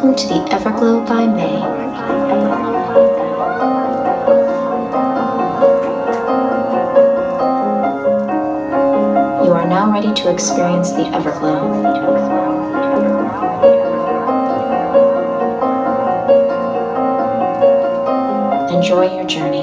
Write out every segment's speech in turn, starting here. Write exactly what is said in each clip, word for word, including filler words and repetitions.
Welcome to the Everglow by May. You are now ready to experience the Everglow. Enjoy your journey.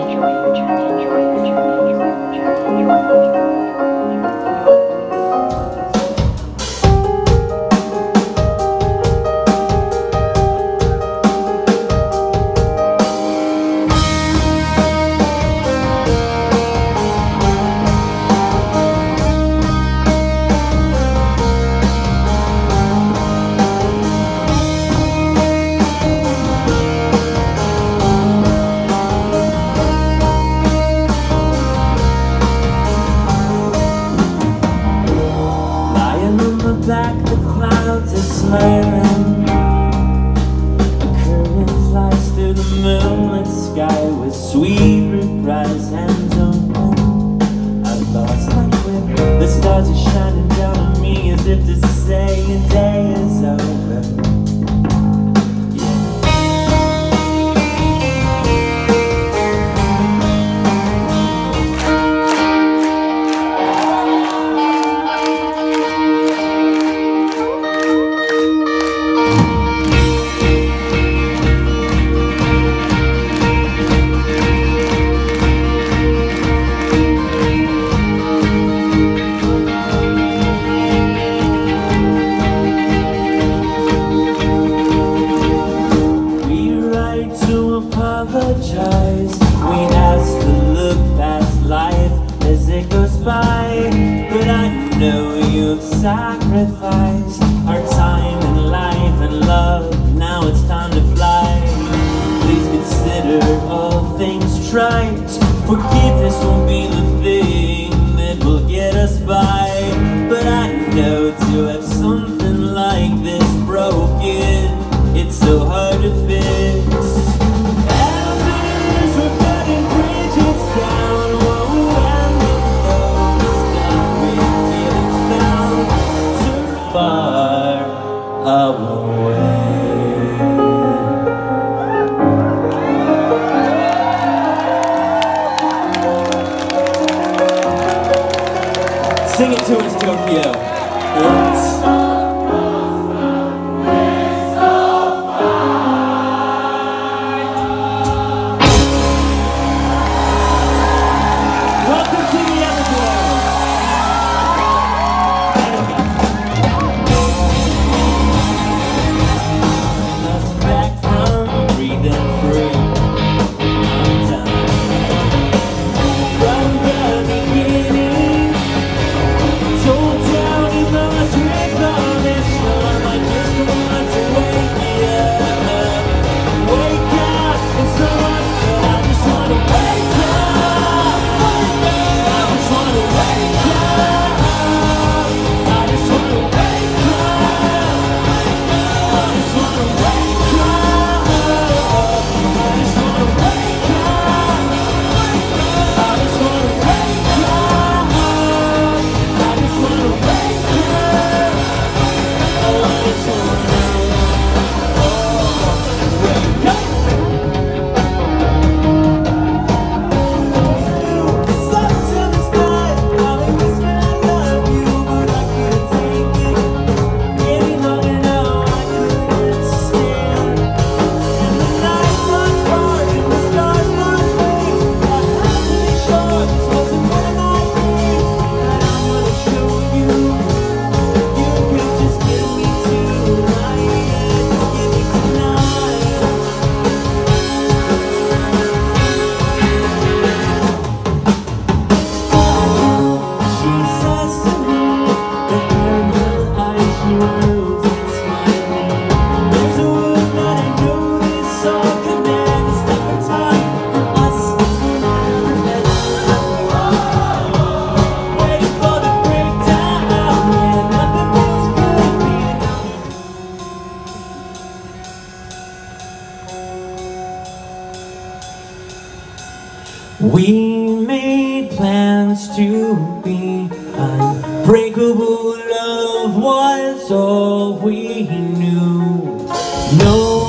Back, the clouds are smiling. A current flies through the moonlit sky with sweet reprise hands open. I've lost my grip. The stars are shining down on me as if to say a day is over. Apologize. We ask to look past life as it goes by, but I know you've sacrificed our time and life and love. Now it's time to fly. Please consider all things trite. Forgiveness won't be the thing that will get us by, but I know to have something like this broken, it's so hard to fix. Far away. Sing it to us, Tokyo. It's welcome to the Everglow. We made plans to be unbreakable. Love was all we knew. No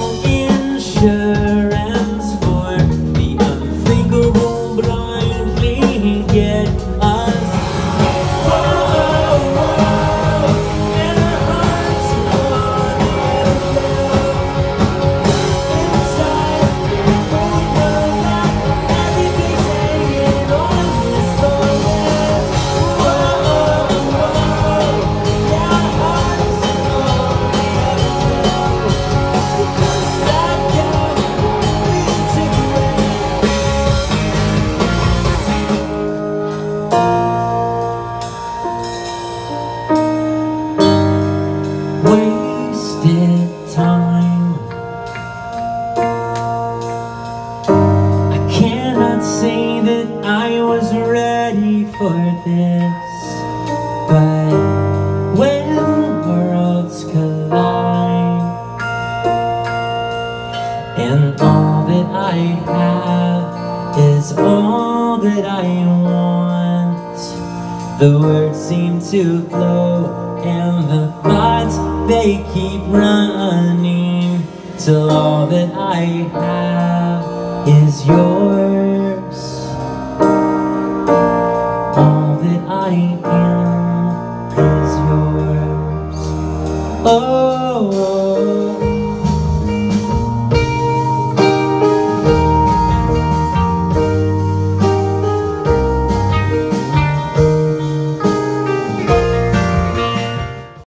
this, but when worlds collide and all that I have is all that I want, the words seem to flow and the thoughts, they keep running, till all that I have is yours. All that I am is yours. Oh,